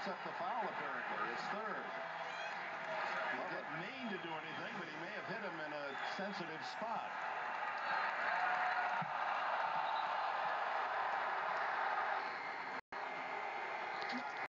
picks up the foul, apparently. It's third. He didn't mean to do anything, but he may have hit him in a sensitive spot.